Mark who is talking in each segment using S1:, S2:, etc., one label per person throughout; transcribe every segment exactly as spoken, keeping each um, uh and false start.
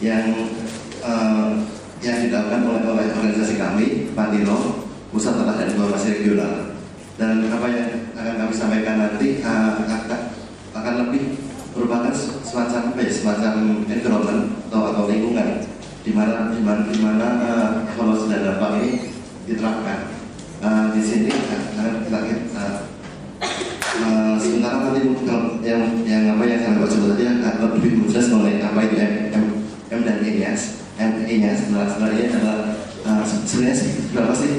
S1: yang uh, yang dilakukan oleh, oleh organisasi kami, Pantino, Pusat Data dan Informasi Regional. Dan apa yang akan kami sampaikan nanti uh, akan, akan lebih merupakan semacam apa ya, semacam environment atau, atau lingkungan di mana di mana di mana uh, evaluasi dan dampak ini diterapkan. Uh, di sini akan kita uh, uh, sementara nanti yang yang apa yang saya baca tadi akan lebih jelas mengenai apa itu M, M, M dan E-nya. M E-nya sebenarnya adalah uh, sebenarnya sih berapa sih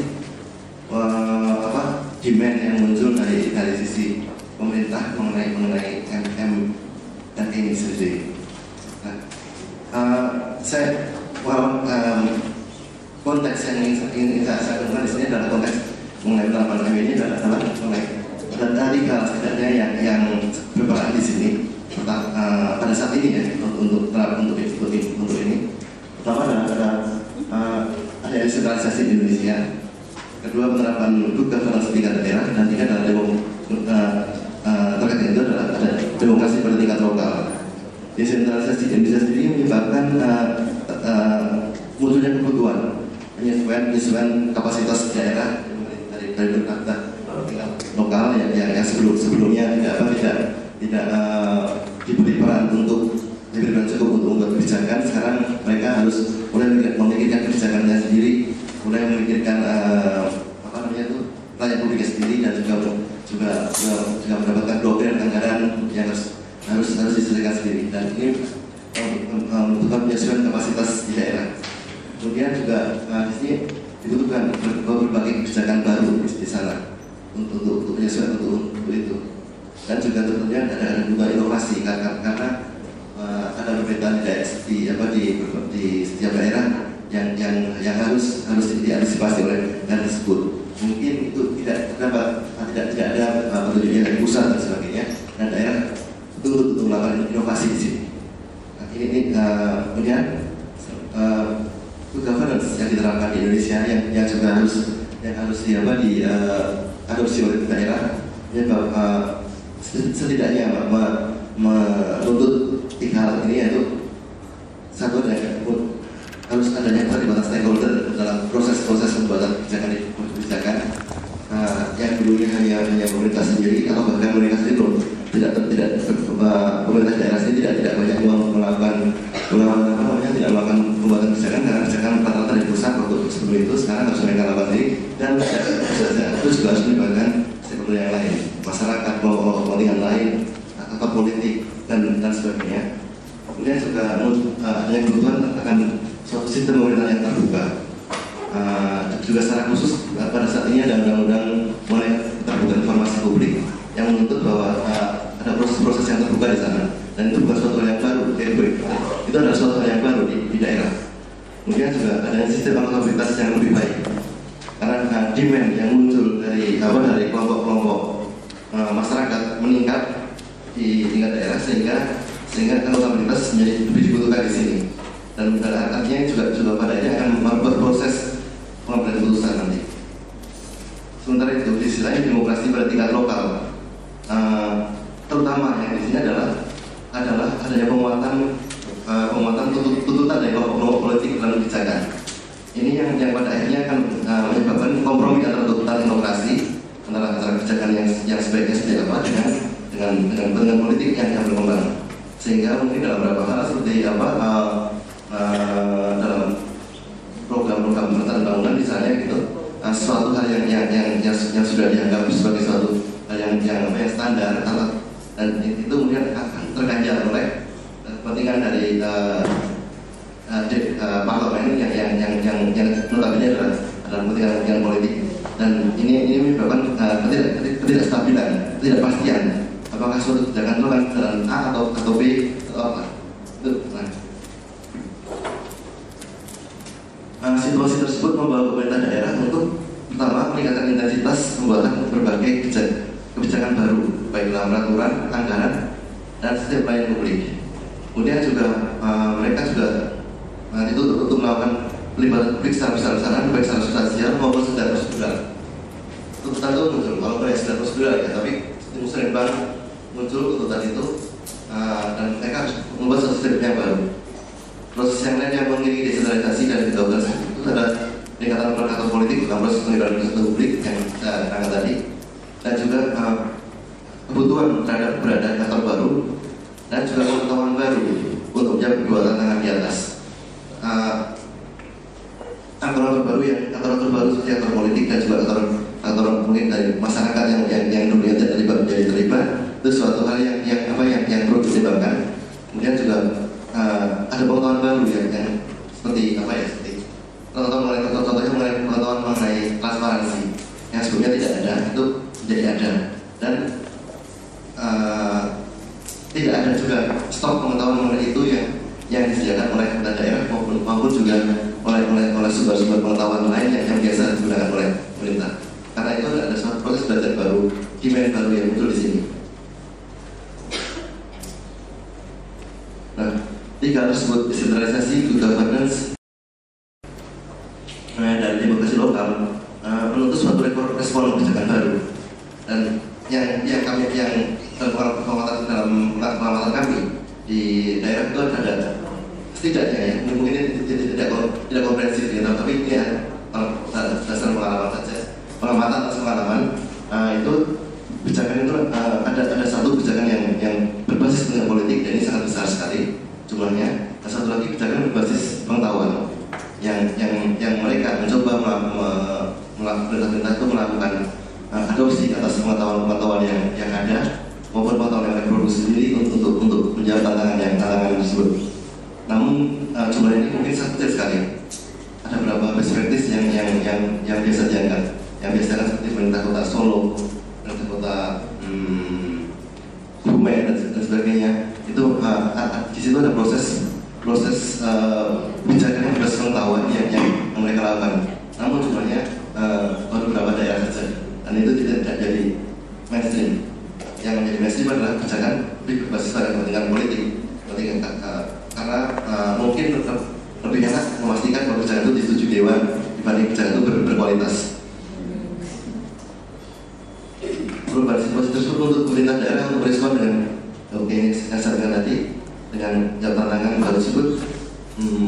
S1: uh, apa demand yang muncul dari dari sisi pemerintah mengenai mengenai M, M dan E ini sendiri. Nah, uh, saya well, um, konteks yang ingin, ingin saya sampaikan di sini adalah konteks mengenai penerapan M ini adalah mengenai dan radikal setidaknya yang yang berperan di sini uh, pada saat ini ya untuk untuk untuk untuk, untuk ini. Pertama adalah ada uh, ada desentralisasi di Indonesia, kedua penerapan good governance di tingkat daerah, dan tiga adalah demo, uh, uh, terkait itu adalah ada demokrasi pada tingkat lokal. Desentralisasi di Indonesia sendiri menyebabkan uh, uh, munculnya kebutuhan penyesuaian penyesuaian kapasitas daerah dari dari berkata lokal yang, yang, yang sebelum sebelumnya tidak apa tidak tidak uh, diberi peran untuk diberikan cukup untuk membuat kebijakan. Sekarang mereka harus mulai memikirkan kebijakannya sendiri, mulai memikirkan uh, apa namanya itu rakyat publiknya sendiri, dan juga juga juga, juga mendapatkan blokir anggaran yang harus harus harus diselesaikan sendiri, dan ini membutuhkan penyesuaian kapasitas di daerah. Kemudian juga uh, di sini dibutuhkan berbagai kebijakan baru di sana untuk untuk, untuk penyesuaian untuk, untuk itu, dan juga tentunya ada, ada juga inovasi karena karena Uh, ada perbedaan di, di apa di, di setiap daerah yang yang yang harus harus diantisipasi oleh daerah tersebut. Mungkin itu tidak dapat tidak tidak ada uh, petunjuknya dari pusat dan sebagainya, dan daerah itu untuk melakukan inovasi di sini. Nah, ini, ini uh, kemudian uh, good governance yang diterapkan di Indonesia yang yang juga harus yang harus di apa di uh, adopsi oleh daerah. Ya, uh, setidaknya menuntut tiga hal ini, yaitu satu adalah harus adanya keterlibatan stakeholder dalam proses-proses pembuatan kebijakan kebijakan uh, yang dulunya hanya hanya pemerintah sendiri atau bahkan pemerintah sendiri belum tidak tidak uh, pemerintah daerah sendiri tidak tidak banyak melakukan melakukan apa namanya tidak melakukan pembuatan kebijakan karena kebijakan rata-rata dari pusat waktu sebelum itu. Sekarang harus mereka lakukan sendiri, dan itu juga harus melibatkan stakeholder yang lain, masyarakat, kepentingan lain atau politik dan dan sebagainya. Kemudian juga uh, adanya kebutuhan akan suatu sistem pemerintahan yang terbuka. Uh, juga secara khusus uh, pada saat ini ada undang-undang mengenai terbuka informasi publik yang menuntut bahwa uh, ada proses-proses yang terbuka di sana, dan itu bukan suatu hal yang baru. Itu adalah suatu hal yang baru di, di daerah. Kemudian juga adanya sistem akuntabilitas yang lebih baik karena uh, demand yang muncul dari apa dari kelompok-kelompok uh, masyarakat meningkat di tingkat daerah, sehingga sehingga akuntabilitas menjadi lebih dibutuhkan di sini, dan artinya juga juga pada ini akan membuat proses pengambilan keputusan nanti. Sementara itu di sisi lain demokrasi pada tingkat lokal, uh, terutama yang di sini adalah adalah adanya penguatan uh, penguatan tutut, tututan dari kelompok politik dalam kebijakan. Ini yang yang pada akhirnya akan uh, menyebabkan kompromi antara tuntutan demokrasi antara antara kebijakan yang yang sebaiknya seperti apa dengan dengan dengan dengan politik yang yang berkembang, sehingga mungkin dalam beberapa hal seperti apa uh, uh, dalam program-program pemerintahan bangunan misalnya gitu, uh, suatu hal yang yang, yang yang yang sudah dianggap sebagai suatu hal yang yang, yang standar atau, dan itu kemudian akan terganjal oleh kepentingan dari uh, uh, de, uh, parlemen yang yang yang yang yang notabene adalah adalah kepentingan kepentingan politik, dan ini ini menyebabkan uh, ketidak, ketidakstabilan, ketidakpastian. Apakah suatu kebijakan itu akan jalan A atau atau B atau apa? Itu. Nah. Uh, situasi tersebut membawa pemerintah daerah untuk pertama meningkatkan intensitas pembuatan berbagai kebijakan baru, baik dalam peraturan, anggaran, dan setiap pelayanan publik. Kemudian juga uh, mereka juga uh, itu untuk, untuk melakukan pelibatan publik secara besar-besaran, baik secara substansial maupun secara prosedural. Tuntutan itu muncul, kalau tidak secara prosedural ya, tapi musrembang muncul tuntutan itu, uh, dan mereka harus membuat satu sistem yang baru. Proses yang lain yang mengiringi desentralisasi dan globalisasi itu adalah peningkatan peran politik dalam proses pengendalian riset publik yang kita angkat tadi, dan juga uh, kebutuhan terhadap keberadaan aktor baru dan juga pengetahuan baru untuk menjawab dua tantangan di atas. Uh, aktor baru yang aktor baru seperti aktor politik dan juga aktor aktor mungkin dari masyarakat yang yang yang dulunya tidak terlibat menjadi terlibat, itu suatu hal yang yang apa yang yang perlu dipertimbangkan. Kemudian juga uh, ada pengetahuan baru yang, yang seperti apa ya seperti pengetahuan mengenai contohnya mengenai pengetahuan mengenai transparansi yang sebelumnya tidak ada itu menjadi ada, dan uh, tidak ada juga stok pengetahuan mengenai itu yang yang disediakan oleh pemerintah daerah maupun, maupun juga oleh oleh oleh sumber-sumber pengetahuan lain yang, yang biasa digunakan oleh pemerintah. Karena itu ada suatu proses belajar baru, demand baru yang muncul di sini. Nah, tiga tersebut desentralisasi, good governance, nah, dan demokrasi lokal uh, menuntut suatu respon kebijakan baru. Dan yang yang kami yang pengamatan dalam pengamatan kami di daerah itu ada setidaknya ya, mungkin ini tidak tidak, tidak komprehensif ya, tapi ini ya dasar pengalaman saja, pengamatan atas pengalaman. Uh, itu kebijakan itu uh, ada ada satu kebijakan yang yang berbasis dengan politik, dan ini sangat besar sekali jumlahnya. Dan satu lagi kebijakan berbasis pengetahuan yang yang yang mereka mencoba melakukan pemerintah itu melakukan uh, adopsi atas pengetahuan-pengetahuan yang yang ada maupun pengetahuan yang mereka produksi sendiri untuk untuk untuk menjawab tantangan yang tantangan tersebut. Namun uh, jumlah ini mungkin sangat kecil sekali. Ada beberapa best practice yang yang yang yang biasa diangkat, yang biasa seperti pemerintah kota Solo, pemerintah kota hmm, Bumen dan, dan sebagainya. Itu uh, di situ ada proses proses uh, kebijakan yang berbasis pengetahuan yang, yang mereka lakukan. Namun jumlahnya uh, baru beberapa daerah saja, dan itu tidak, tidak jadi mainstream. Yang menjadi mainstream adalah kebijakan berbasis pada kepentingan politik, kepentingan uh, karena uh, mungkin lebih enak memastikan bahwa kebijakan itu disetujui dewan dibanding kebijakan itu ber berkualitas. Perubahan situasi tersebut untuk pemerintah daerah untuk merespon dengan oke ini saya sampaikan tadi dengan jawab tantangan baru tersebut. Hmm.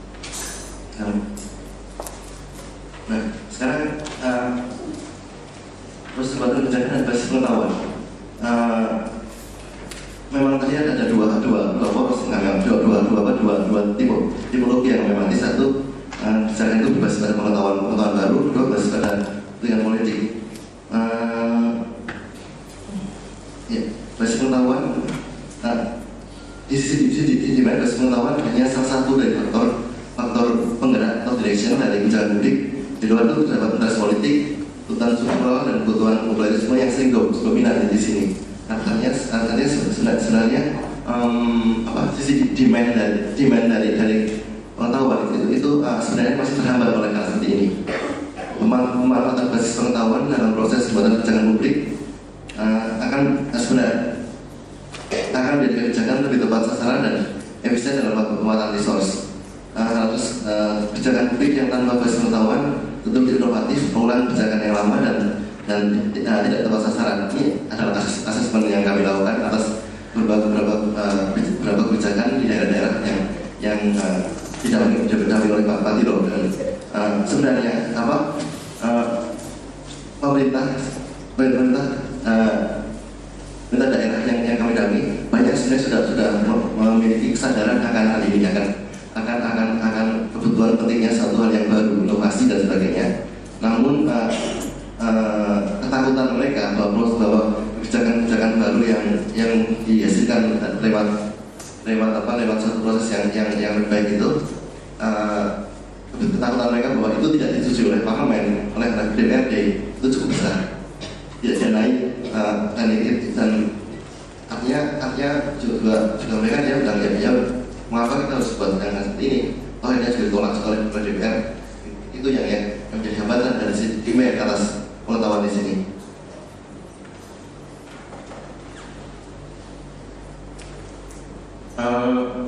S1: Nah, sekarang uh, proses pembuatan kebijakan dan basis pengetahuan. Uh, memang tadi ada dua dua dua poros, nggak dua dua dua apa dua dua tipe tipologi yang memang di satu uh, kebijakan itu berbasis pada pengetahuan pengetahuan baru, kedua berbasis pada dengan politik. Uh, ya, basis pengetahuan. Nah, di sisi di sisi di sisi basis pengetahuan hanya salah satu dari faktor faktor penggerak atau direction dari kebijakan publik. Di luar itu terdapat interest politik, tuntutan struktural dan kebutuhan populerisme yang sering dominan di sini. Artinya, artinya sebenarnya um, apa sisi demand dari demand dari dari pengetahuan itu itu uh, sebenarnya masih terhambat oleh hal seperti ini. Pemanfaatan basis pengetahuan dalam proses pembuatan kebijakan publik uh, akan uh, sebenarnya akan menjadi kebijakan lebih tepat sasaran dan efisien dalam pemanfaatan resource. Uh, terus uh, kebijakan publik yang tanpa basis pengetahuan tentu tidak inovatif, mengulang kebijakan yang lama dan dan uh, tidak tepat sasaran. Ini adalah asas asesmen yang kami lakukan atas berbagai beberapa uh, beberapa kebijakan di daerah-daerah yang yang uh, tidak didampingi oleh Pak Patiro. Dan uh, sebenarnya apa uh, pemerintah pemerintah uh, pemerintah daerah yang yang kami dampingi banyak sebenarnya sudah sudah memiliki kesadaran akan hal ini, akan akan akan akan kebutuhan pentingnya satu hal yang baru, inovasi dan sebagainya. Namun uh, uh, ketakutan mereka bahwa bahwa kebijakan-kebijakan baru yang yang dihasilkan lewat lewat apa lewat satu proses yang yang yang lebih baik itu, uh, ketakutan mereka bahwa itu tidak disetujui oleh parlemen, oleh D P R D itu cukup besar, tidak naik uh, dan ini dan artinya artinya juga juga mereka dia bilang ya dia mengapa kita harus buat dengan seperti ini? Oh ini juga ditolak oleh D P R. Itu yang yang menjadi hambatan dari sisi demand atas pengetahuan di sini. Uh,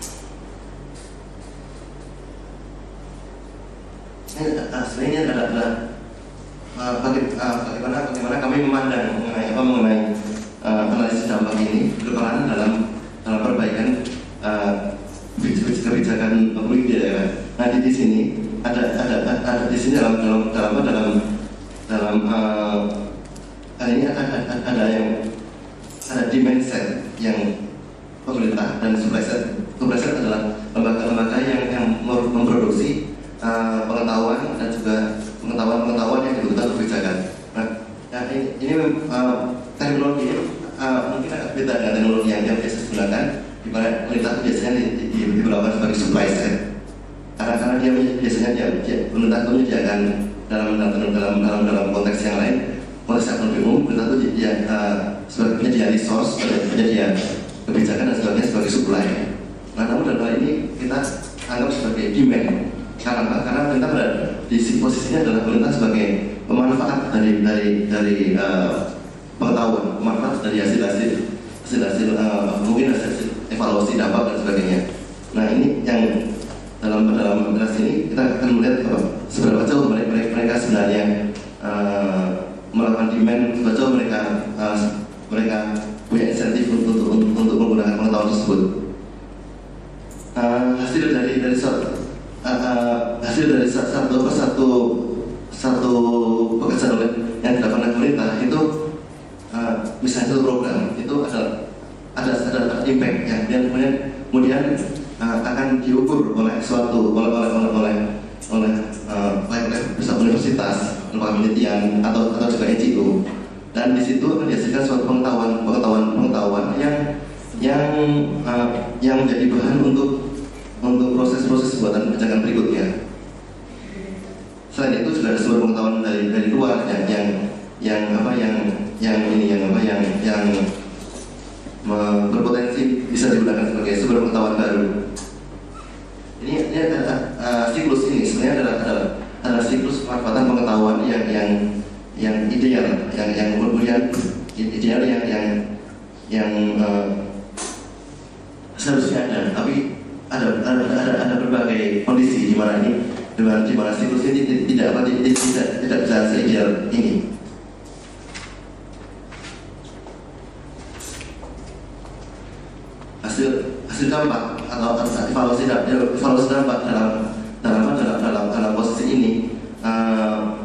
S1: ini uh, sebenarnya adalah uh, bagaimana bagaimana kami memandang mengenai apa mengenai uh, analisis dampak ini ke depan dalam dalam perbaikan uh, kebijakan kebijakan publik di daerah. Nah di, di sini ada ada ada di sini dalam dalam dalam dalam dalam uh, ini ada, ada, ada yang ada demand set yang pemerintah dan supply set. Supply set adalah lembaga-lembaga yang yang memproduksi uh, pengetahuan dan juga pengetahuan-pengetahuan yang dibutuhkan kebijakan. Nah, nah ini, ini uh, teknologi uh, mungkin agak beda dengan teknologi yang, yang biasa digunakan, di mana pemerintah biasanya di, di, di, diberlakukan sebagai supply set. Karena karena dia biasanya dia, dia pemerintah itu menyediakan dalam dalam dalam dalam dalam konteks yang lain, konteks yang lebih umum, pemerintah itu dia uh, sebagai penyedia resource, sebagai penyedia kebijakan dan sebagainya sebagai supply. Nah, namun dalam hal ini kita anggap sebagai demand. Karena apa? Karena pemerintah berada di posisinya adalah pemerintah sebagai pemanfaat dari dari dari uh, pengetahuan, pemanfaat dari hasil-hasil hasil-hasil uh, mungkin hasil evaluasi dampak dan sebagainya. Nah, ini yang dalam dalam penjelasan ini kita akan melihat apa, seberapa jauh mereka, mereka sebenarnya uh, melakukan demand, seberapa jauh mereka uh, mereka punya insentif untuk untuk, untuk menggunakan pengetahuan tersebut. Uh, hasil dari dari suatu uh, uh, hasil dari satu persatu satu pekerjaan yang dilakukan oleh pemerintah itu uh, misalnya satu program itu ada ada ada, ada impact ya, dan kemudian kemudian uh, akan diukur oleh suatu oleh oleh oleh oleh oleh uh, oleh universitas, lembaga penelitian atau atau juga N G O, dan di situ akan dihasilkan suatu pengetahuan pengetahuan pengetahuan yang yang uh, yang menjadi bahan untuk untuk proses-proses pembuatan kebijakan berikutnya. Selain itu juga ada sumber pengetahuan dari dari luar yang yang yang apa yang yang ini yang apa yang yang berpotensi bisa digunakan sebagai sumber pengetahuan baru. Ini ini adalah uh, siklus ini sebenarnya adalah adalah, adalah siklus pemanfaatan pengetahuan yang yang yang ideal, yang yang kemudian ideal yang yang yang uh, seharusnya ada, tapi ada ada ada, ada berbagai kondisi di mana ini di mana di mana siklus ini tidak apa tidak tidak tidak bisa seideal ini. Hasil hasil dampak atau evaluasi dampak evaluasi dampak dalam dalam dalam dalam dalam posisi ini uh,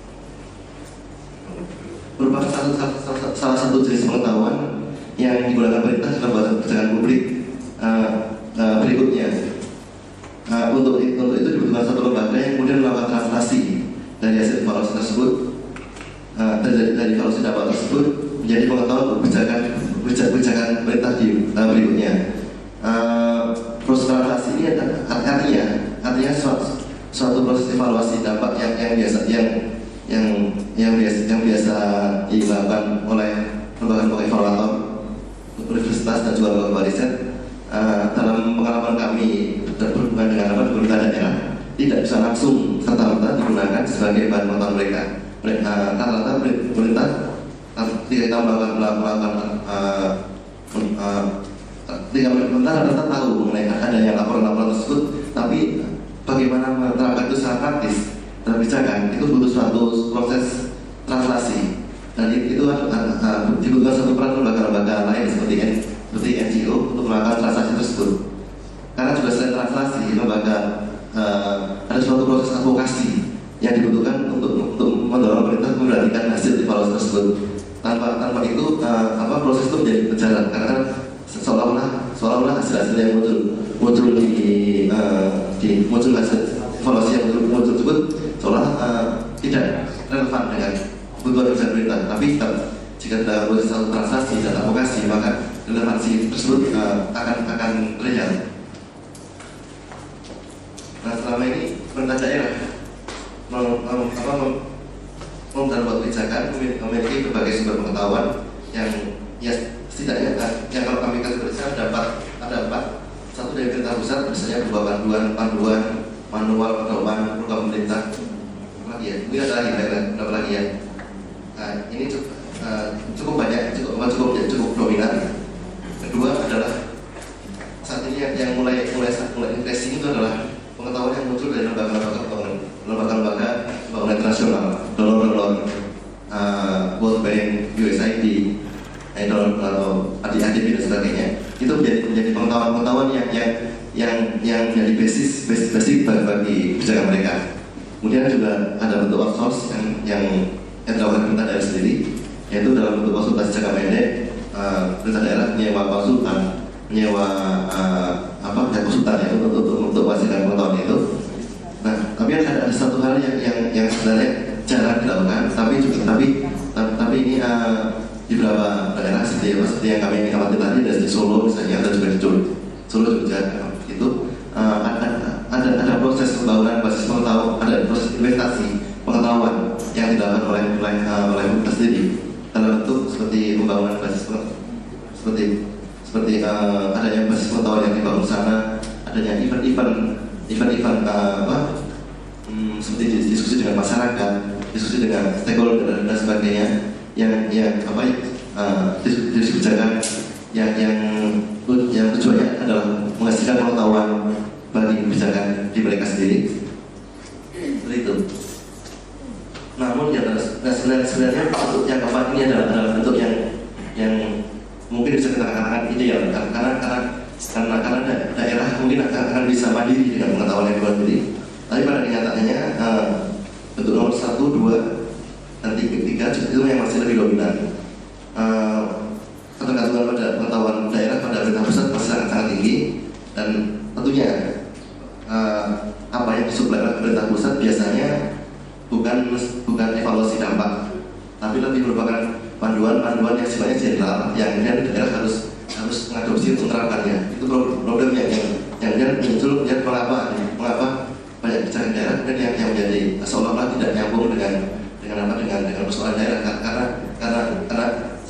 S1: merupakan salah, salah, salah satu jenis pengetahuan yang digunakan pemerintah dalam pembuatan kebijakan publik uh, uh, berikutnya. Uh, untuk untuk itu dibutuhkan satu lembaga yang kemudian melakukan translasi dari hasil evaluasi tersebut, uh, dari, dari evaluasi dampak tersebut menjadi pengetahuan kebijakan kebijakan pemerintah di uh, berikutnya. Uh, proses translasi ini artinya artinya suatu, suatu proses evaluasi dampak yang yang biasa yang yang yang biasa yang biasa dilakukan oleh lembaga evaluator universitas dan juga lembaga riset. Uh, dalam pengalaman kami berhubungan dengan apa pemerintah daerah tidak bisa langsung serta-merta digunakan sebagai bahan pengetahuan mereka. Rata-rata uh, pemerintah tidak tahu melakukan melakukan uh, uh, tidak pemerintah rata-rata tahu mengenai adanya laporan-laporan tersebut, tapi bagaimana menerapkan itu secara praktis dalam kebijakan itu butuh suatu proses translasi, dan itu uh, uh, dibutuhkan satu peran lembaga-lembaga lain seperti seperti N G O untuk melakukan translasi tersebut. Karena juga selain translasi, lembaga uh, ada suatu proses advokasi yang dibutuhkan untuk untuk mendorong pemerintah memperhatikan hasil evaluasi tersebut. Tanpa tanpa itu uh, apa proses itu menjadi berjalan, karena seolah-olah seolah-olah hasil-hasil yang muncul muncul di uh, di muncul hasil evaluasi yang muncul, muncul tersebut seolah uh, tidak relevan dengan kebutuhan kerja pemerintah. Tapi jika ada proses translasi dan advokasi, maka relevansi tersebut uh, akan akan real. Nah, selama ini pemerintah daerah mem, mem, apa, mem, membuat kebijakan memiliki berbagai sumber pengetahuan yang ya setidaknya yang kalau kami kategorikan dapat ada empat. Satu dari pemerintah pusat, misalnya berupa panduan panduan manual pedoman program pemerintah. Apa lagi ya? Ini ada lagi, ada lagi ya. Nah, ini cukup, uh, cukup banyak, cukup cukup cukup dominan. Kedua adalah saat ini yang, yang mulai mulai mulai impresi itu adalah pengetahuan yang muncul dari lembaga-lembaga pembangunan, lembaga-lembaga pembangunan internasional, donor-donor, uh, World Bank, U S A I D, donor atau A D I D B dan sebagainya. Itu menjadi menjadi pengetahuan-pengetahuan yang yang yang yang menjadi basis basis basis bagi kebijakan mereka. Kemudian juga ada bentuk outsource yang yang yang dilakukan pemerintah daerah sendiri, yaitu dalam bentuk konsultasi jangka pendek. Uh, pemerintah daerah menyewa konsultan, menyewa uh, apa ya konsultan itu untuk untuk untuk menghasilkan pengetahuan itu. Nah, tapi ada, ada satu hal yang yang yang sebenarnya jarang dilakukan, tapi juga tapi tapi, tapi ini uh, di beberapa daerah seperti seperti yang kami amati tadi, ada di Solo misalnya, ada juga di Solo juga itu uh, ada, ada ada proses pembangunan basis pengetahuan, ada proses investasi pengetahuan yang dilakukan oleh oleh uh, oleh pemerintah sendiri dalam bentuk seperti pembangunan basis seperti seperti uh, adanya basis pengetahuan yang dibangun di sana, adanya event-event event-event uh, apa hmm, seperti diskusi dengan masyarakat, diskusi dengan stakeholder dan sebagainya, yang yang apa uh, diskusi kebijakan yang yang yang tujuannya adalah menghasilkan pengetahuan bagi kebijakan di mereka sendiri. Seperti itu. Namun ya, nah sebenarnya, sebenarnya bentuk yang keempat ini adalah, adalah bentuk yang yang mungkin bisa kita katakan ideal, karena karena karena karena, karena da daerah mungkin akan, akan bisa mandiri dengan pengetahuan yang dibuat sendiri. Tapi pada kenyataannya uh, bentuk nomor satu, dua, dan tiga, tiga itu yang masih lebih dominan. Uh, ketergantungan pada pengetahuan daerah pada pemerintah pusat masih sangat sangat tinggi, dan tentunya uh, apa yang disuplai oleh pemerintah pusat biasanya bukan bukan evaluasi dampak, tapi lebih merupakan panduan-panduan yang sifatnya general yang kemudian daerah harus harus mengadopsi untuk menerapkannya. Itu problemnya yang yang kemudian muncul ya, mengapa mengapa banyak kebijakan daerah dan yang yang menjadi seolah-olah tidak nyambung dengan dengan apa dengan dengan persoalan daerah, karena karena karena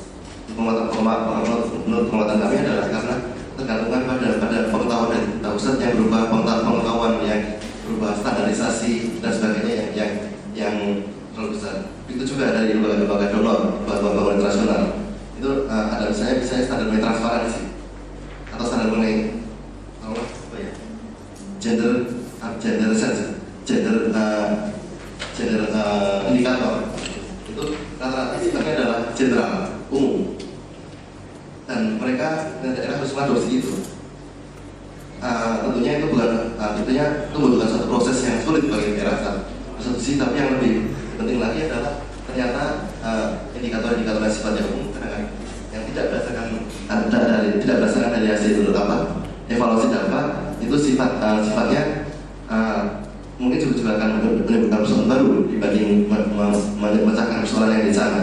S1: pengamatan menurut pengamatan kami adalah karena tergantungan pada pada pengetahuan dari pusat yang berupa pengetahuan yang berupa standarisasi dan sebagainya yang yang yang terlalu besar. Itu juga dari lembaga-lembaga donor, lembaga-lembaga internasional. Itu uh, ada misalnya misalnya standar mengenai transparansi atau standar mengenai apa ya gender uh, gender sense gender uh, gender uh, indikator itu rata-rata sistemnya adalah general umum, dan mereka dan daerah harus mengadopsi itu. Uh, tentunya itu bukan uh, tentunya itu bukan satu proses yang sulit bagi daerah satu sisi, tapi yang lebih penting lagi adalah ternyata indikator-indikator uh, yang sifatnya umum kadang-kadang yang tidak berdasarkan uh, dari tidak berdasarkan dari hasil dulu apa evaluasi dampak itu sifat uh, sifatnya uh, mungkin juga, juga akan menimbulkan persoalan baru dibanding memecahkan persoalan yang di sana.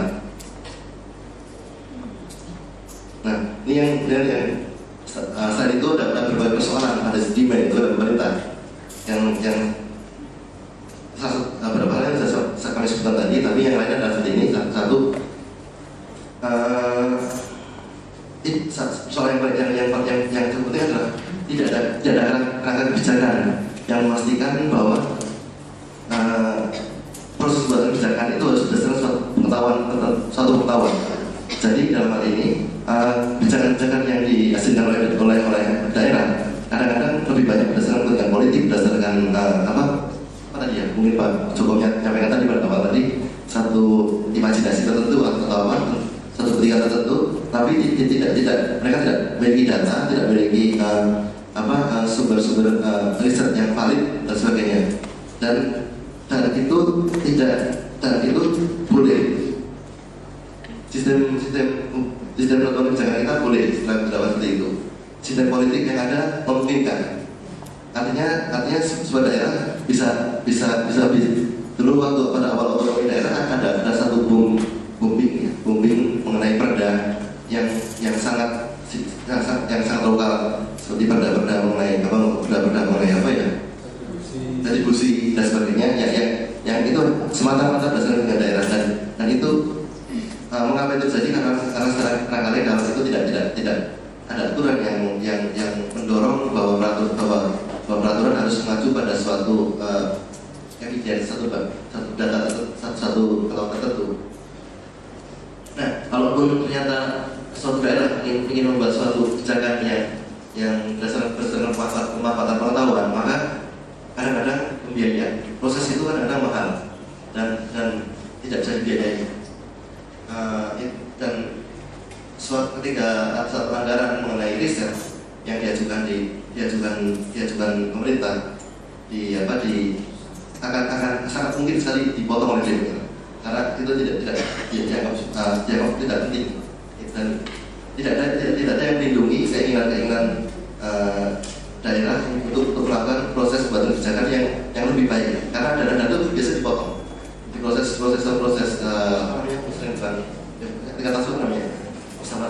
S1: Nah, ini yang yang, yang uh, selain itu ada, ada berbagai persoalan, ada demand itu ada pemerintah yang yang beberapa hal yang saya, saya kami sebutkan tadi, tapi yang lainnya adalah seperti ini. Satu, uh, soal yang yang yang yang yang terpenting adalah tidak ada tidak ada kerangka kebijakan yang memastikan bahwa uh, proses pembuatan kebijakan itu harus berdasarkan suatu pengetahuan suatu pengetahuan. Jadi dalam hal ini kebijakan-kebijakan uh, yang dihasilkan oleh oleh oleh daerah kadang-kadang lebih banyak berdasarkan kepentingan politik, berdasarkan uh, apa apa tadi ya, mungkin Pak Joko menyampaikan tadi pada awal tadi satu imajinasi tertentu atau apa satu kepentingan tertentu, tapi tidak tidak mereka tidak memiliki data, tidak memiliki uh, apa sumber-sumber uh, uh, riset yang valid dan sebagainya, dan dan itu tidak dan itu boleh sistem sistem sistem penentuan kebijakan kita boleh setelah seperti itu. Sistem politik yang ada memungkinkan. Artinya, artinya sebuah daerah bisa bisa bisa dulu waktu pada awal otonomi daerah ada ada satu boom, booming ya, booming mengenai perda yang yang sangat yang sangat, yang sangat lokal seperti perda-perda mengenai apa perda-perda mengenai apa ya distribusi dan sebagainya yang yang yang itu semata-mata berdasarkan dengan daerah, dan dan itu uh, mengapa itu terjadi karena karena secara kerangka legal itu tidak tidak tidak ada aturan yang yang yang mendorong bahwa peraturan bahwa bahwa peraturan harus mengacu pada suatu uh, evidence satu satu data satu satu kalau tertentu. Nah, kalaupun ternyata suatu daerah ingin, ingin membuat suatu kebijakan yang yang berdasarkan berdasarkan pemanfaatan pengetahuan, maka kadang-kadang membiayai. Proses itu kan kadang mahal dan dan tidak bisa dibiayai. Uh, dan suatu ketika ada suatu pelanggaran mengenai riset yang diajukan di diajukan di apa di akan akan sangat mungkin sekali dipotong oleh D P R karena itu tidak tidak dianggap uh, dianggap tidak penting dan tidak ada tidak, tidak ada yang melindungi keinginan keinginan uh, daerah untuk, untuk melakukan proses pembuatan kebijakan yang yang lebih baik karena dana-dana itu biasa dipotong di proses proses proses uh, apa namanya sering bukan tingkat langsung namanya bersama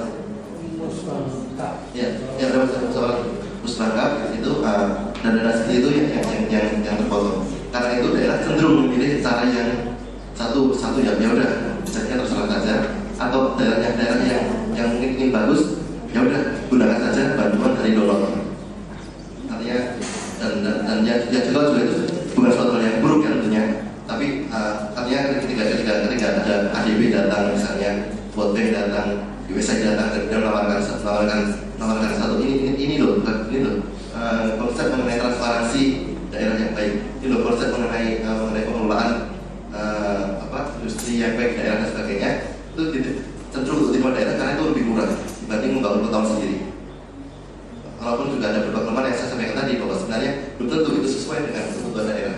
S1: ya ya ada soal musyawarah itu uh, dana-dana seperti itu yang yang yang yang, yang terpotong karena itu daerah cenderung memilih cara yang satu satu ya ya udah bijaknya terserah saja atau daerah daerah yang yang mungkin ingin bagus ya udah gunakan saja bantuan dari donor artinya dan dan, dan ya, ya juga juga itu bukan suatu hal yang buruk ya tentunya tapi uh, artinya ketika ketika ketika ada A D B datang misalnya World Bank datang U S A I datang dan menawarkan menawarkan menawarkan satu ini ini, ini loh ini loh uh, konsep mengenai transparansi daerah yang baik ini loh konsep mengenai uh, mengenai pengelolaan uh, apa industri yang baik daerah dan sebagainya itu cenderung untuk timur daerah karena itu lebih murah dibanding membangun kota sendiri. Walaupun juga ada beberapa kelemahan yang saya sampaikan tadi bahwa sebenarnya belum tentu itu sesuai dengan kebutuhan daerah.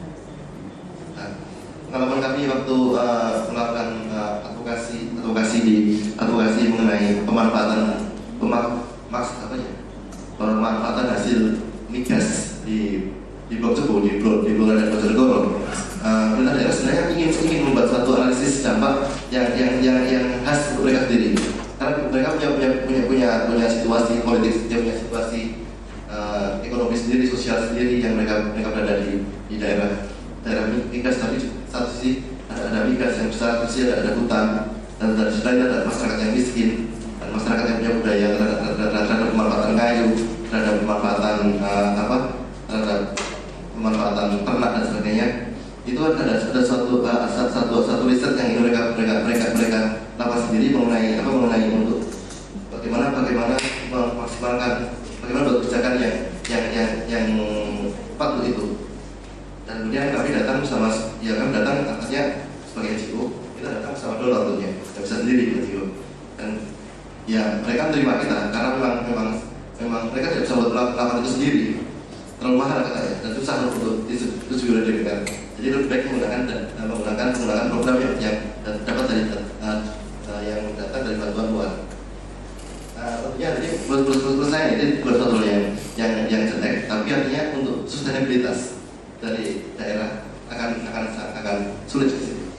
S1: Nah, pengalaman kami waktu uh, melakukan uh, advokasi advokasi di advokasi mengenai pemanfaatan pemak maks apa ya pemanfaatan hasil migas di di Blok Cepu di Blok di Blok dan Bojonegoro. Uh, pemerintah daerah sebenarnya ingin ingin membuat suatu analisis dampak yang yang yang yang khas untuk mereka sendiri. Karena mereka punya punya punya punya, punya situasi politik, dia punya situasi uh, ekonomi sendiri, sosial sendiri yang mereka mereka berada di di daerah daerah migas, tapi satu sisi ada, ada migas yang besar, satu sisi ada, ada hutan, dan dari sisi lain ada masyarakat yang miskin dan masyarakat yang punya budaya terhadap, terhadap, terhadap pemanfaatan kayu, terhadap pemanfaatan uh, apa, terhadap pemanfaatan ternak dan sebagainya. Itu ada ada suatu uh, satu satu riset yang ingin mereka mereka mereka mereka lakukan sendiri mengenai apa mengenai untuk bagaimana bagaimana memaksimalkan bagaimana buat kebijakan yang yang yang yang tepat untuk itu. Dan kemudian kami datang bersama ya kami datang artinya sebagai N G O kita datang bersama donor tentunya tidak bisa sendiri N G O dan ya mereka menerima kita karena memang memang memang mereka tidak bisa melakukan itu sendiri terlalu mahal katanya dan susah untuk disetujui oleh D P R. Jadi lebih baik menggunakan uh, menggunakan menggunakan program yang, yang dapat dari uh, uh, yang datang dari bantuan luar. Uh, tentunya jadi menurut saya ini bukan suatu yang yang yang jelek, tapi artinya untuk sustainabilitas dari daerah akan akan akan sulit di sini.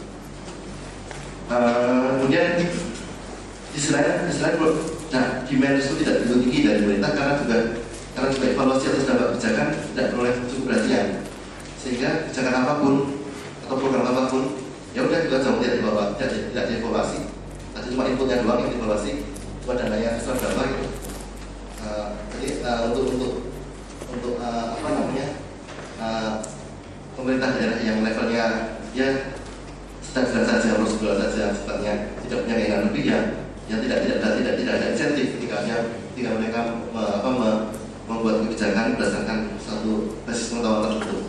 S1: Uh, kemudian di selain di selain nah, demand itu tidak begitu tinggi dari pemerintah karena juga karena juga evaluasi atas dampak kebijakan tidak peroleh cukup perhatian. Sehingga kebijakan apapun atau program apapun ya udah juga jauh tidak dibawa tidak tidak dievaluasi tapi cuma inputnya doang yang dievaluasi buat dananya besar berapa gitu uh, jadi uh, untuk untuk untuk uh, apa namanya uh, pemerintah daerah yang levelnya ya sedang-sedang saja prosedural saja sifatnya tidak punya keinginan lebih ya ya tidak tidak tidak tidak, tidak ada insentif ketika ketika mereka me, apa, me, membuat kebijakan berdasarkan satu basis pengetahuan tertentu.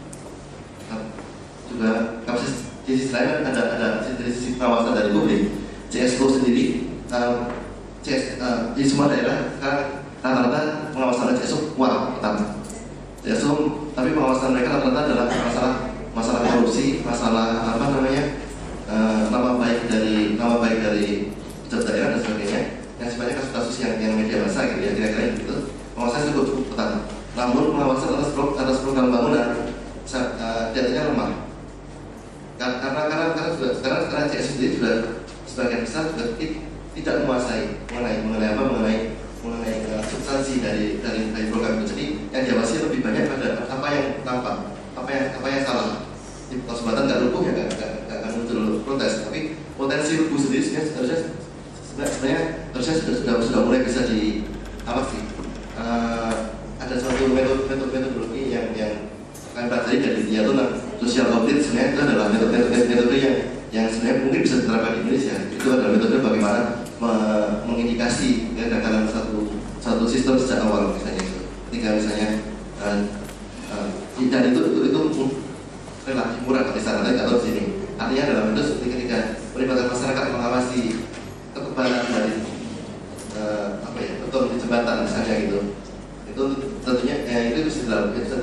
S1: Juga kapasitas di sisi lain ada ada dari sisi pengawasan dari publik. C S O sendiri, uh, C S, uh, di semua daerah sekarang rata-rata pengawasan C S O kuat pertama. C S O tapi pengawasan mereka rata-rata adalah masalah masalah korupsi, masalah apa namanya uh, nama baik dari nama baik dari pejabat daerah dan sebagainya. Yang sebenarnya kasus-kasus yang yang media massa gitu ya kira-kira gitu. Pengawasan cukup cukup ketat. Namun pengawasan atas pro, atas program bangunan uh, datanya lemah. Karena karena karena sudah sekarang sekarang C S O sendiri sudah sebagian besar sudah tidak menguasai mengenai mengenai apa mengenai mengenai uh, substansi dari dari dari program itu. Jadi yang diawasi lebih banyak pada apa yang tampak, apa yang apa yang salah. Di kesempatan nggak lumpuh ya nggak akan muncul protes. Tapi potensi lumpuh sendiri sebenarnya harusnya sebenarnya harusnya sudah sudah sudah mulai bisa di apa sih? Uh, ada suatu metode metode metodologi yang yang kami pelajari dari Diatona social audit sebenarnya itu adalah metode-metode yang yang sebenarnya mungkin bisa diterapkan di Indonesia. Itu adalah metode bagaimana me mengindikasi ya, dalam satu satu sistem sejak awal misalnya itu. Ketika misalnya uh, uh, dan itu itu itu relatif murah kalau misalnya atau di sini. Artinya dalam itu seperti ketika melibatkan masyarakat mengawasi kekebalan dari uh, apa ya betul di jembatan misalnya gitu. Itu tentunya ya, itu bisa dilakukan bisa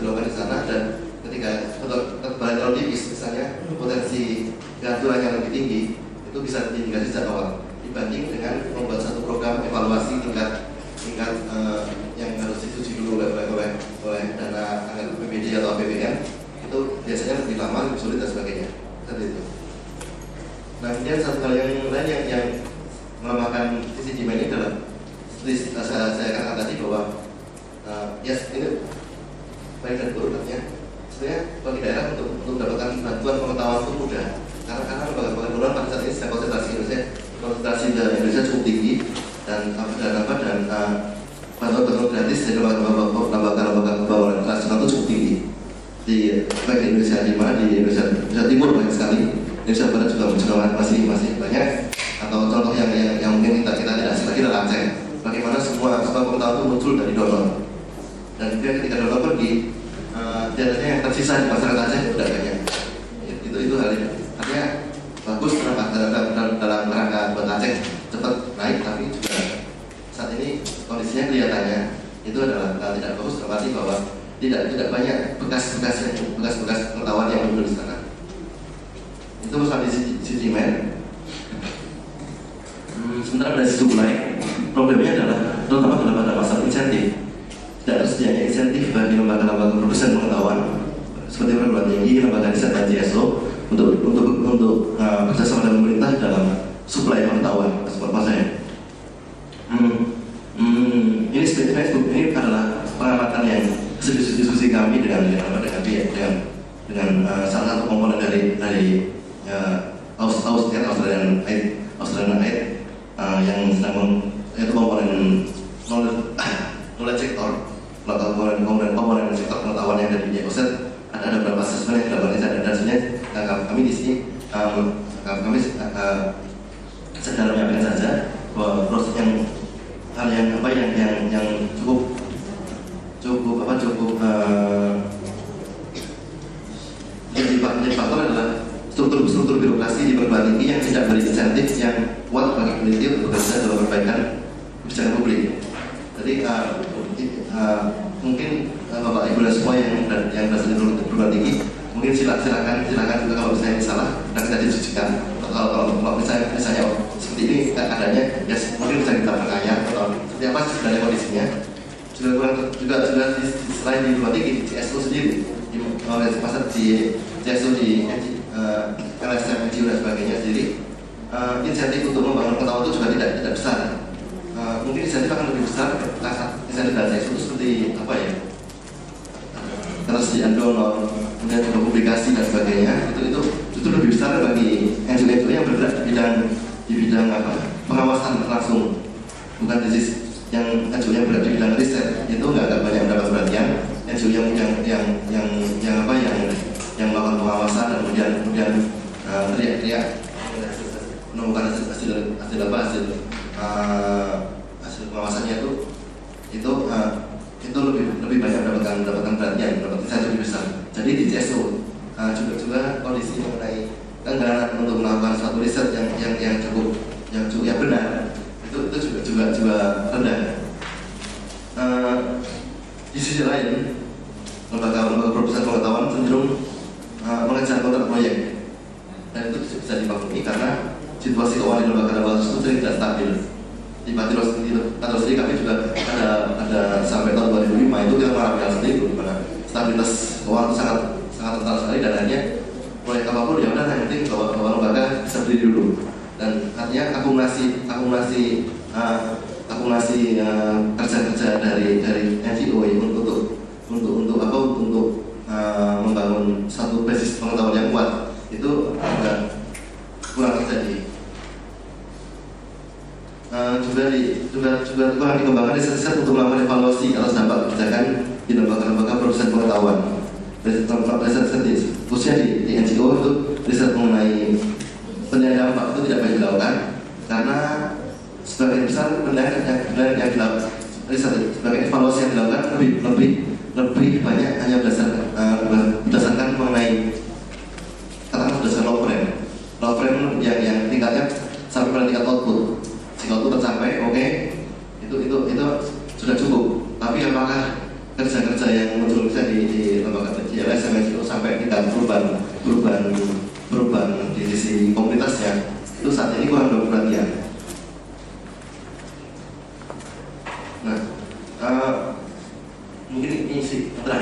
S1: dilakukan di sana, dan ketika ketebalan terlalu tipis, misalnya potensi kehancuran yang lebih tinggi, itu bisa diindikasi sejak awal dibanding dengan membuat satu program evaluasi tingkat tingkat uh, yang harus disetujui dulu oleh oleh oleh dana anggaran A P B D atau A P B N. Itu biasanya lebih lama, lebih sulit dan sebagainya. Seperti itu. Nah, kemudian satu hal yang lain yang, yang melemahkan sisi demand ini adalah seperti saya, saya katakan tadi bahwa uh, yes, ini baik dan buruk artinya sebenarnya bagi daerah untuk, untuk mendapatkan bantuan pengetahuan itu mudah, karena karena lembaga pengetahuan pada saat ini sedang konsentrasi Indonesia konsentrasi dari Indonesia cukup tinggi, dan dan apa dan uh, bantuan-bantuan gratis dari lembaga-lembaga pembangunan internasional itu cukup tinggi di baik di Indonesia, di mana di Indonesia, Indonesia Timur banyak sekali, Indonesia Barat juga, juga masih masih banyak. Atau contoh yang yang, yang mungkin kita kita tidak asing lagi adalah Aceh. Bagaimana semua semua pengetahuan itu muncul dari donor, dan kemudian ketika donor pergi, uh, datanya yang tersisa di masyarakat Aceh itu tidak banyak. Itu itu hal ini artinya bagus dalam dalam, dalam, dalam rangka buat Aceh cepat naik, tapi juga saat ini kondisinya kelihatannya itu adalah uh, tidak bagus, terpati bahwa tidak tidak banyak bekas-bekas bekas-bekas pengetahuan yang muncul di sana. Itu masalah di sisi demand. Hmm, sementara dari sisi supply, problemnya adalah terutama adalah pada masalah insentif. Tidak tersedianya insentif bagi lembaga-lembaga produsen pengetahuan seperti perguruan tinggi, lembaga riset dan J S O untuk untuk untuk uh, bekerjasama dengan pemerintah dalam suplai pengetahuan seperti saya. Hmm, hmm, ini sebenarnya ini adalah pengamatan yang diskusi kami dengan dengan apa dengan dengan dengan uh, salah satu komponen dari dari uh, Aus Australian Australian Aid Australian Aid uh, yang sedang yaitu komponen knowledge knowledge sector, komponen komponen komponen sektor pengetahuan yang ada di O S E T. Ada ada beberapa asesmen yang dilakukan dan dan sebenarnya uh, kami di sini um, kami uh, sedang menyampaikan saja bahwa proses yang hal yang apa yang yang yang cukup cukup apa cukup uh, jadi faktor adalah struktur-struktur birokrasi di perguruan tinggi yang tidak beri insentif yang kuat bagi peneliti untuk bekerja dalam perbaikan kebijakan publik. Jadi uh, uh, mungkin uh, Bapak Ibu dan semua yang yang berasal dari perguruan tinggi mungkin silakan silakan silakan juga kalau misalnya salah dan kita diskusikan. Kalau kalau, kalau misalnya misalnya seperti ini adanya, ya mungkin bisa kita perkaya atau seperti apa sebenarnya kondisinya. Juga juga juga di, selain di perguruan tinggi, J S O sendiri oleh pasar di J S O di uh, L S M, N G O dan sebagainya sendiri, uh, insentif untuk membangun pengetahuan itu juga tidak tidak besar. Uh, mungkin insentif akan lebih besar. Insentif dari J S O itu seperti apa ya? Ketersediaan donor, kemudian juga publikasi dan sebagainya. Itu itu itu lebih besar bagi N G O N G O yang bergerak di bidang di bidang apa? Pengawasan langsung, bukan disease. Yang N G O yang berada di bidang riset itu nggak ada banyak mendapat perhatian. N G O yang yang yang yang yang apa yang yang melakukan pengawasan dan kemudian kemudian uh, teriak-teriak menemukan hasil hasil hasil apa hasil uh, hasil pengawasannya itu itu uh, itu lebih lebih banyak mendapatkan mendapatkan perhatian, mendapatkan insentif lebih besar. Jadi di J S O uh, juga juga kondisi mengenai anggaran untuk melakukan suatu riset yang yang yang cukup yang cukup yang benar itu itu juga juga juga rendah. Uh, di sisi lain, lembaga-lembaga produsen pengetahuan cenderung uh, mengejar kontrak proyek, dan itu bisa dimaklumi karena situasi keuangan di lembaga-lembaga itu sering tidak stabil. Di Patros sendiri kami juga ada ada sampai tahun dua ribu lima itu kita mengalami hal seperti itu, di mana stabilitas keuangan itu sangat sangat rentan sekali, dan akhirnya proyek apapun ya udah yang penting bahwa bahwa lembaga bisa berdiri dulu. Dan artinya akumulasi akumulasi uh, akumulasi uh, kerja-kerja dari dari N G O untuk untuk untuk untuk apa untuk uh, membangun satu basis pengetahuan yang kuat itu agak kurang terjadi. Uh, juga di juga juga kurang dikembangkan riset-riset untuk melakukan evaluasi atas dampak kebijakan di lembaga-lembaga produsen pengetahuan. Riset-riset khususnya di, di N G O itu riset mengenai penilaian dampak itu tidak banyak dilakukan karena sebagian besar penilaian yang, penilaian yang dilakukan riset sebagai evaluasi yang dilakukan lebih lebih lebih banyak hanya berdasarkan uh, berdasarkan mengenai katakanlah berdasarkan law frame law frame yang yang tingkatnya sampai pada tingkat output. Jika output tercapai, oke, okay, itu itu itu sudah cukup. Tapi apakah kerja-kerja yang muncul bisa di, di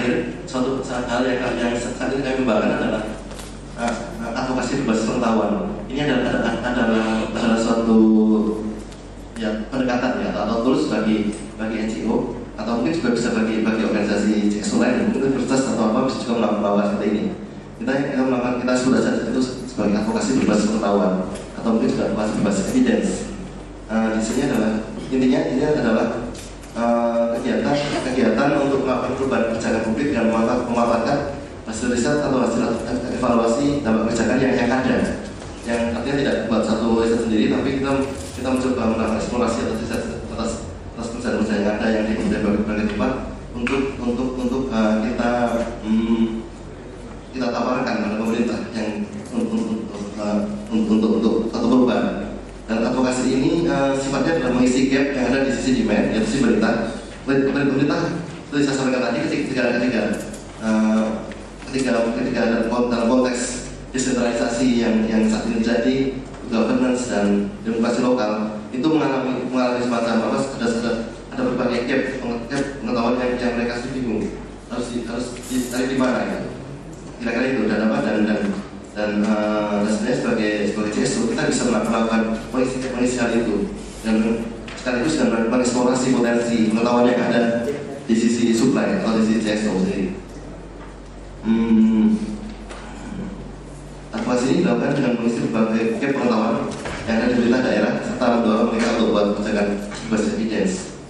S1: terakhir, suatu hal yang, yang saat ini kami kembangkan adalah uh, advokasi berbasis pengetahuan. Ini adalah, adalah, adalah suatu ya, pendekatan ya, atau tools bagi bagi N G O atau mungkin juga bisa bagi bagi organisasi C S O lain, mungkin universitas atau apa bisa juga melakukan seperti ini. Kita kita melakukan kita sudah saja itu sebagai advokasi berbasis pengetahuan atau mungkin juga advokasi berbasis evidence. Uh, di sini adalah intinya ini adalah uh, kegiatan kegiatan untuk melakukan perubahan kebijakan publik dan memanfaatkan hasil riset atau hasil evaluasi dampak kebijakan yang yang ada, yang artinya tidak buat satu riset sendiri, tapi kita kita mencoba melakukan eksplorasi atau riset atas atas pekerjaan-pekerjaan yang ada yang di berbagai tempat untuk untuk untuk uh, kita um, kita tawarkan pada pemerintah yang untuk untuk uh, untuk untuk satu perubahan. Dan advokasi ini uh, sifatnya adalah mengisi gap yang ada di sisi demand, yaitu sisi pemerintah. Pemerintah seperti saya sampaikan tadi ketika ketika uh, ketika ketika dalam konteks desentralisasi yang yang saat ini terjadi, governance dan demokrasi lokal itu mengalami mengalami semacam apa ada ada ada berbagai gap pengetahuan yang, yang mereka sudah bingung harus di, harus dicari di mana ya, kira-kira itu dan apa dan dan dan, uh, dan sebenarnya sebagai sebagai C S O kita bisa melakukan mengisi mengisi hal itu dan sekaligus dengan mengeksplorasi potensi pengetahuan yang ada di sisi supply atau di sisi C S O sendiri. Hmm, advokasi ini dilakukan dengan mengisi berbagai gap pengetahuan yang ada di pemerintah daerah serta mendorong mereka untuk buat kebijakan berbasis evidence.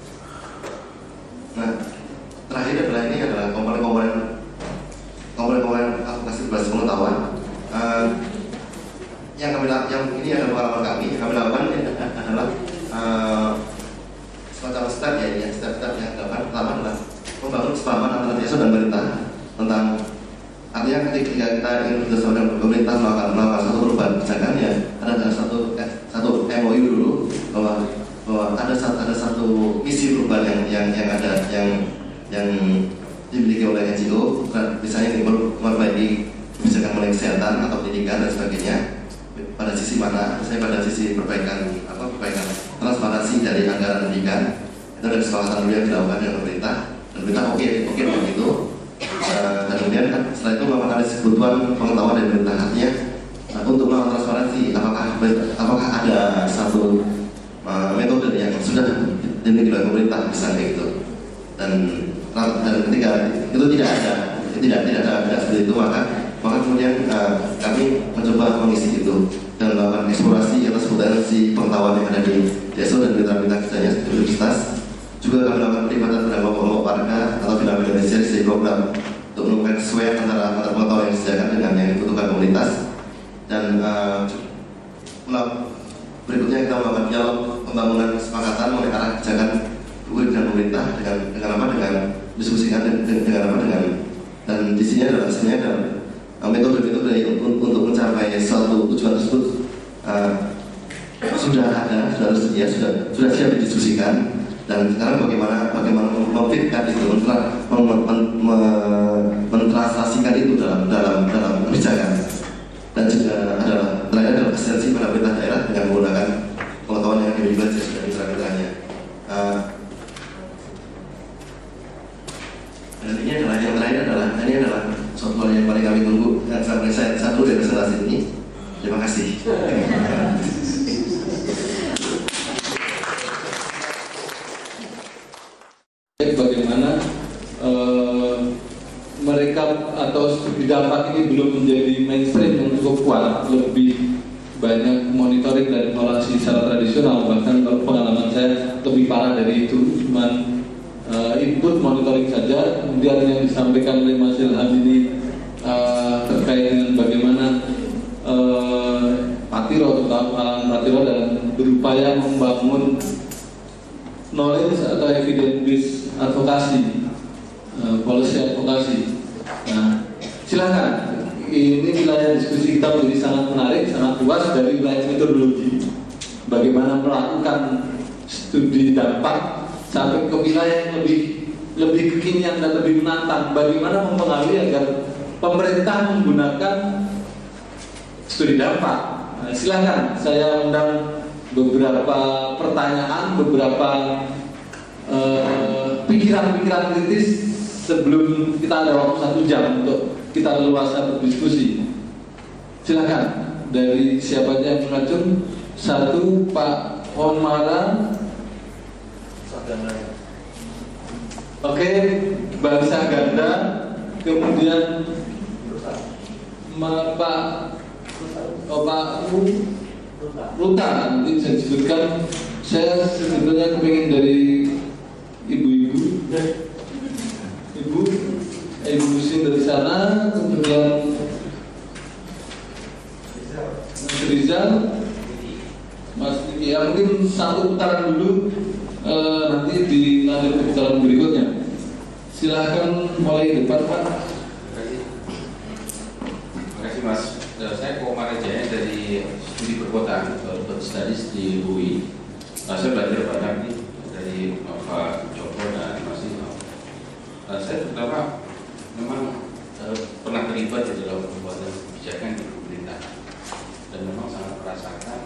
S1: Nah, terakhir adalah ini adalah komponen-komponen komponen-komponen advokasi berbasis pengetahuan. Uh, yang kami yang ini adalah pengalaman kami yang kami lakukan adalah uh, semacam step ya, ya step-step yang dilakukan. Pertama adalah membangun kesepahaman antara C S O dan pemerintah tentang artinya ketika kita ingin bekerjasama dengan pemerintah melakukan melakukan satu perubahan kebijakan ya ada, ada satu eh, satu M O U dulu bahwa bahwa ada satu ada satu misi perubahan yang yang yang ada yang yang dimiliki oleh N G O, misalnya memperbaiki kebijakan mengenai kesehatan atau pendidikan dan sebagainya. Pada sisi mana? Misalnya pada sisi perbaikan apa perbaikan transparansi dari anggaran pendidikan itu ada kesepakatan yang dilakukan dengan pemerintah dan pemerintah oke okay, oke okay, begitu. Uh, dan kemudian kan setelah itu memang ada kebutuhan pengetahuan dari pemerintah artinya uh, untuk melakukan transparansi apakah apakah ada satu uh, metode yang sudah dimiliki oleh pemerintah misalnya gitu dan dan ketika itu tidak ada tidak tidak ada tidak seperti itu maka maka kemudian uh, kami mencoba mengisi itu dan melakukan eksplorasi atas potensi pengetahuan yang ada di D S O dan mitra-mitra kerjanya di universitas. Juga kami melakukan perlibatan pada kelompok warga atau film Indonesia di program untuk menemukan kesesuaian antara antara pengetahuan yang disediakan dengan yang dibutuhkan komunitas. Dan uh, berikutnya kita melakukan dialog pembangunan kesepakatan mengenai arah kebijakan publik dan pemerintah dengan dengan apa dengan diskusikan dengan, dengan apa dengan dan di sini adalah sini adalah uh, metode-metode untuk, untuk mencapai suatu tujuan tersebut uh, sudah ada, sudah tersedia, sudah sudah siap didiskusikan. Dan sekarang bagaimana bagaimana memfitkan itu, mentranslasikan itu dalam dalam dalam kebijakan. Dan juga adalah terakhir adalah esensi pada pemerintah daerah dengan menggunakan pengetahuan yang dimiliki dari mitra-mitranya. Uh, dan ini adalah yang terakhir adalah ini adalah suatu hal yang paling kami tunggu yang sampai saya satu dari presentasi ini. Terima kasih.
S2: Bagaimana uh, mereka atau studi dampak ini belum menjadi mainstream yang cukup kuat, lebih banyak monitoring dan evaluasi secara tradisional, bahkan kalau pengalaman saya lebih parah dari itu, cuman uh, input monitoring saja. Kemudian yang disampaikan oleh Mas Ilham ini uh, terkait dengan bagaimana uh, Patiro atau Alan Patiro dan berupaya membangun knowledge atau evidence based advokasi, uh, policy advokasi. Nah, silakan. Ini wilayah diskusi kita menjadi sangat menarik, sangat luas dari wilayah metodologi. Bagaimana melakukan studi dampak sampai ke wilayah yang lebih lebih kekinian dan lebih menantang. Bagaimana mempengaruhi agar pemerintah menggunakan studi dampak. Nah, silakan. Saya undang beberapa pertanyaan, beberapa pikiran-pikiran uh, kritis sebelum kita ada waktu satu jam untuk kita leluasa berdiskusi. Silakan dari siapa yang mengacung. Satu, Pak Omara. Oke, Bangsa Ganda. Kemudian Pak oh, Pak Ruta, nanti saya sebutkan. Saya sebetulnya kepingin dari ibu-ibu, ibu, ibu Musin dari sana, kemudian Mas Rizal, Mas Niki. Ya mungkin satu putaran dulu, e, nanti dilanjut ke putaran berikutnya. Silahkan mulai depan, Pak.
S3: Terima kasih, Mas. Saya Komar Jaya dari Studi Perkotaan, Urban Studies di U I. Nah, saya belajar banyak nih dari Pak Joko dan Mas Ino. Nah, saya terutama memang uh, pernah terlibat di dalam pembuatan kebijakan di pemerintah dan memang sangat merasakan.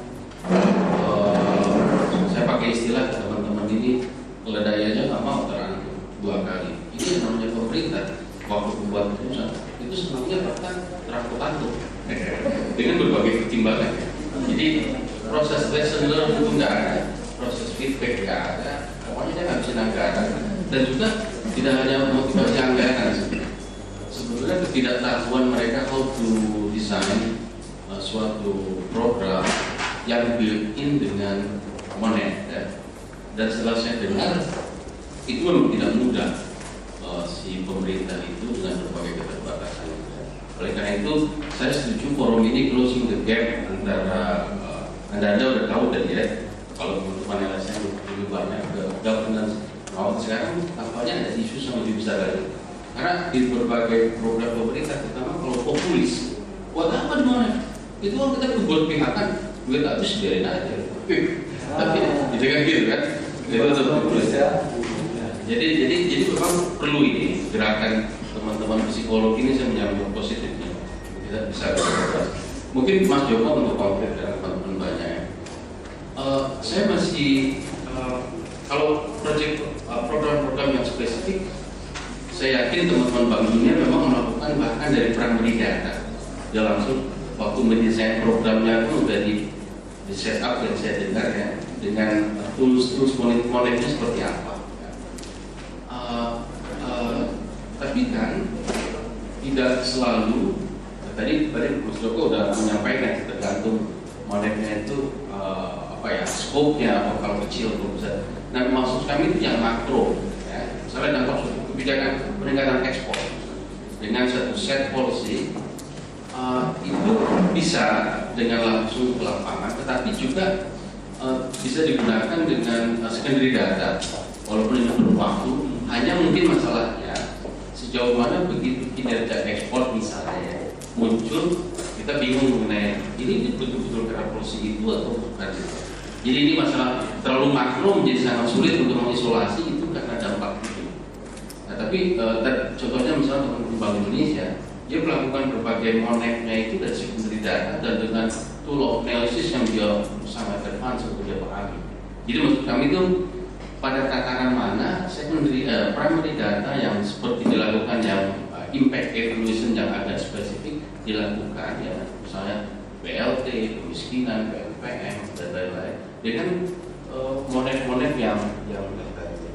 S3: Uh, saya pakai istilah teman-teman ini keledai aja nggak mau terangkum dua kali. Ini yang namanya pemerintah waktu membuat keputusan itu senangnya bahkan terangkum-angkum dengan berbagai pertimbangan. Jadi proses lesson learn itu nggak ada. Proses feedback nggak ada, pokoknya dia nggak bisa anggaran dan juga tidak hanya motivasi anggaran. Sebetulnya ketidaktahuan mereka how to design uh, suatu program yang built-in dengan monet ya. Dan setelah saya dengar itu memang tidak mudah uh, si pemerintah itu dengan berbagai keterbatasan. Oleh karena itu saya setuju forum ini closing the gap antara uh, anda anda udah tahu dan ya. Kalau teman-teman L S M lebih banyak ke governance, mau sekarang tampaknya ada isu yang lebih besar lagi. Karena di berbagai program pemerintah, terutama kalau populis, buat apa di mana? Itu kalau kita kebuat pihakan, duit habis biarin aja. Tapi jangan gitu kan? Itu tetap populis. Jadi jadi jadi memang perlu ini gerakan teman-teman psikolog ini saya menyambut positifnya. Kita bisa berbahas. Mungkin Mas Joko untuk konkret dan teman-teman banyak. Uh, saya masih uh, kalau proyek uh, program-program yang spesifik, saya yakin teman-teman Bank Dunia memang melakukan bahkan dari pramudik data. Dia langsung waktu mendesain programnya itu sudah di, di set up dan saya dengar ya dengan tools-tools monetnya seperti apa. Uh, uh, tapi kan tidak selalu. Tadi tadi Mas Joko sudah menyampaikan tergantung monetnya itu. Uh, apa ya, scope-nya, apa kalau kecil atau besar. Nah, maksud kami itu yang makro ya. Misalnya dalam suatu kebijakan peningkatan ekspor dengan satu set policy uh, itu bisa dengan langsung ke lapangan, tetapi juga uh, bisa digunakan dengan uh, secondary data walaupun ini perlu waktu. Hanya mungkin masalahnya sejauh mana begitu kinerja ekspor misalnya muncul, kita bingung mengenai ini betul-betul karena policy itu atau bukan. Jadi ini masalah terlalu makro menjadi sangat sulit untuk mengisolasi itu karena dampak itu. Nah, tapi uh, contohnya misalnya teman-teman Bank Indonesia, dia melakukan berbagai monetnya itu dari secondary data dan dengan tool of analysis yang dia sangat advance untuk dia pahami. Jadi maksud kami itu pada tataran mana secondary uh, primary data yang seperti dilakukan yang uh, impact evaluation yang agak spesifik dilakukan ya, misalnya B L T, kemiskinan, P M P M dan lain-lain dengan monet-monet uh, yang yang terkait.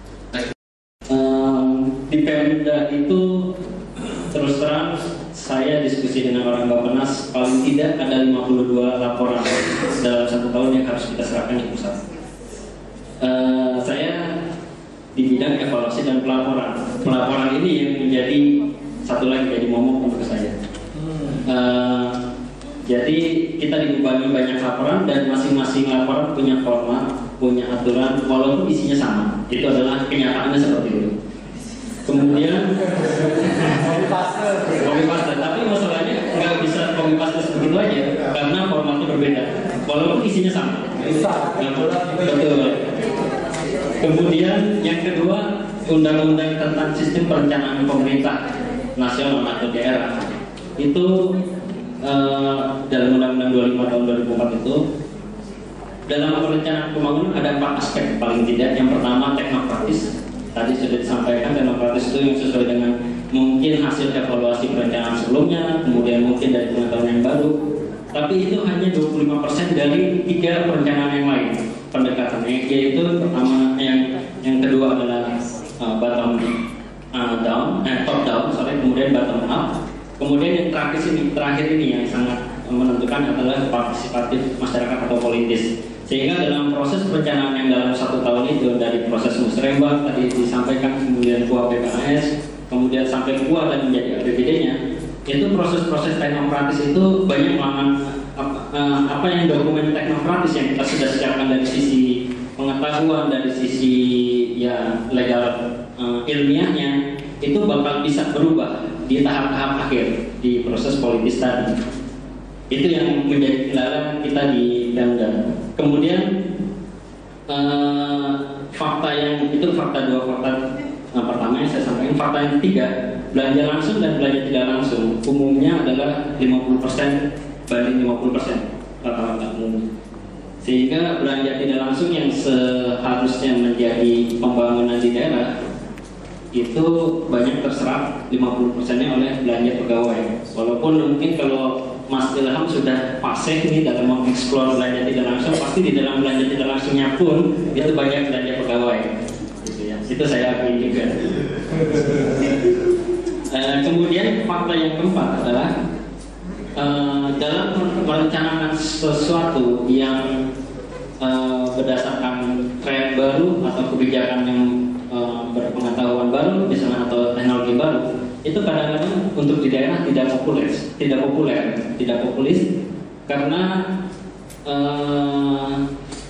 S4: Um, di Pemda itu terus terang saya diskusi dengan orang Bappenas paling tidak ada lima puluh dua laporan dalam satu tahun yang harus kita serahkan di pusat. Uh, saya di bidang evaluasi dan pelaporan. Pelaporan ini yang menjadi satu lagi jadi momok untuk saya. Uh, Jadi kita dibebani banyak laporan dan masing-masing laporan punya format, punya aturan, walaupun isinya sama. Itu adalah kenyataannya seperti itu. Kemudian copy paste, tapi masalahnya nggak bisa copy paste begitu aja karena formatnya berbeda, walaupun isinya sama. Betul. Kemudian yang kedua, undang-undang tentang sistem perencanaan pemerintah nasional atau daerah itu. Uh, dalam Undang-Undang dua puluh lima tahun dua ribu empat itu dalam perencanaan pembangunan ada empat aspek paling tidak. Yang pertama teknokratis, tadi sudah disampaikan teknokratis itu yang sesuai dengan mungkin hasil evaluasi perencanaan sebelumnya, kemudian mungkin dari pengetahuan yang baru. Tapi itu hanya dua puluh lima persen dari tiga perencanaan yang lain pendekatannya, yaitu pertama yang yang kedua adalah uh, bottom uh, down, eh, top down, sorry, kemudian bottom up, kemudian yang terakhir ini terakhir ini yang sangat menentukan adalah partisipatif masyarakat atau politis. Sehingga dalam proses perencanaan yang dalam satu tahun itu dari proses musrembang tadi disampaikan, kemudian K U A P K A S, kemudian sampai K U A dan menjadi A P B D-nya, itu proses-proses teknokratis itu banyak melawan apa yang dokumen teknokratis yang kita sudah siapkan dari sisi pengetahuan, dari sisi ya legal uh, ilmiahnya, itu bakal bisa berubah di tahap-tahap akhir di proses politis tadi. Itu yang menjadi kendala kita di Pemda. Kemudian uh, fakta yang itu fakta dua fakta nah, pertama yang saya sampaikan. Fakta yang ketiga, belanja langsung dan belanja tidak langsung umumnya adalah lima puluh persen banding lima puluh persen rata-rata umum. Sehingga belanja tidak langsung yang seharusnya menjadi pembangunan di daerah itu banyak terserap lima puluh persennya oleh belanja pegawai. Walaupun mungkin kalau Mas Ilham sudah fasih nih dalam mengeksplor belanja tidak langsung, pasti di dalam belanja tidak langsungnya pun itu banyak belanja pegawai. Gitu ya. Itu saya akui juga. uh, kemudian fakta yang keempat adalah uh, dalam merencanakan sesuatu yang uh, berdasarkan tren baru atau kebijakan yang uh, berpengetahuan baru, misalnya atau teknologi baru, itu kadang-kadang untuk di daerah tidak populer, tidak populer, tidak populis karena uh,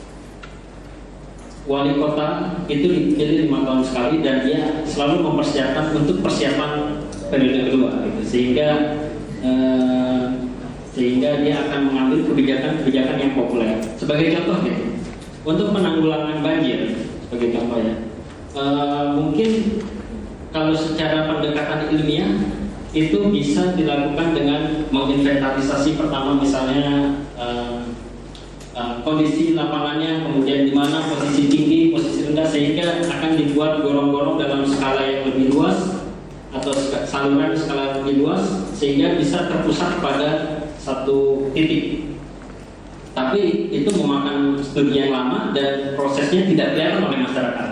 S4: wali kota itu dipilih lima tahun sekali dan dia selalu mempersiapkan untuk persiapan periode kedua, gitu. sehingga uh, sehingga dia akan mengambil kebijakan-kebijakan yang populer. Sebagai contoh, gitu, untuk penanggulangan banjir, sebagai contoh ya, uh, mungkin kalau secara pendekatan ilmiah itu bisa dilakukan dengan menginventarisasi pertama misalnya uh, uh, kondisi lapangannya, kemudian di mana posisi tinggi, posisi rendah, sehingga akan dibuat gorong-gorong dalam skala yang lebih luas atau saluran skala yang lebih luas sehingga bisa terpusat pada satu titik. Tapi itu memakan studi yang lama dan prosesnya tidak kelihatan oleh masyarakat.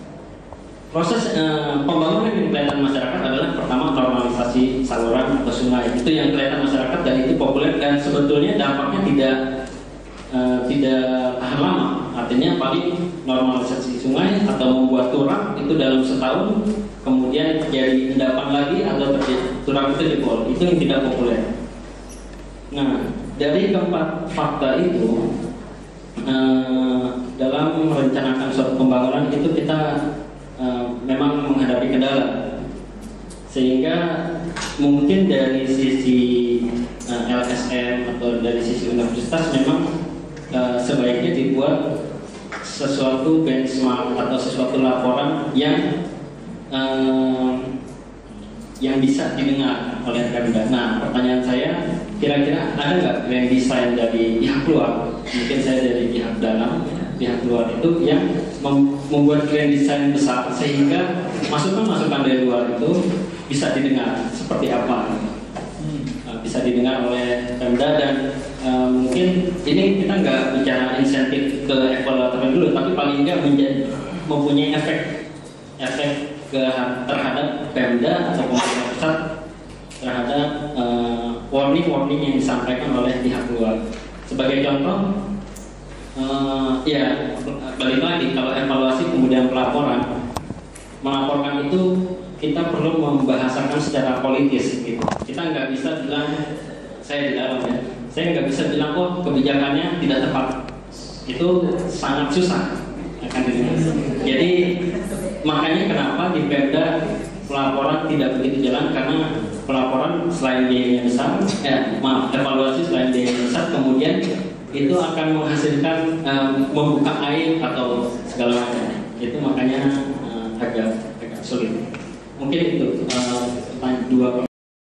S4: Proses eh, pembangunan yang kelihatan masyarakat adalah pertama normalisasi saluran atau sungai. Itu yang kelihatan masyarakat dan itu populer dan sebetulnya dampaknya tidak eh, tidak tahan lama. Artinya paling normalisasi sungai atau membuat turap itu dalam setahun, kemudian jadi endapan lagi atau terjadi turap itu jebol. Itu yang tidak populer. Nah, dari keempat fakta itu eh, dalam merencanakan suatu pembangunan itu kita Uh, memang menghadapi kendala, sehingga mungkin dari sisi uh, L S M atau dari sisi universitas memang uh, sebaiknya dibuat sesuatu benchmark atau sesuatu laporan yang uh, yang bisa didengar oleh Pemda. Nah, pertanyaan saya, kira-kira ada nggak grand design dari pihak luar? Mungkin saya dari pihak dalam, pihak luar itu yang membuat grand design besar sehingga masukan-masukan dari luar itu bisa didengar seperti apa, hmm. bisa didengar oleh Pemda dan uh, mungkin ini kita nggak bicara insentif ke evaluator dulu, tapi paling nggak menjadi mempunyai efek efek ke terhadap Pemda atau pemerintah pusat terhadap uh, warning-warning yang disampaikan oleh pihak luar. Sebagai contoh, Uh, ya balik lagi, kalau evaluasi kemudian pelaporan, melaporkan itu kita perlu membahasakan secara politis, gitu. Kita nggak bisa bilang, saya di dalam ya, saya nggak bisa bilang oh kebijakannya tidak tepat. Itu sangat susah akan dilihat. Jadi makanya kenapa di Pemda pelaporan tidak begitu jalan, karena pelaporan selain biayanya besar, ya maaf evaluasi selain biayanya besar, kemudian itu akan menghasilkan um, membuka air atau segala macam. Itu makanya uh, agak agak sulit. Mungkin itu uh, dua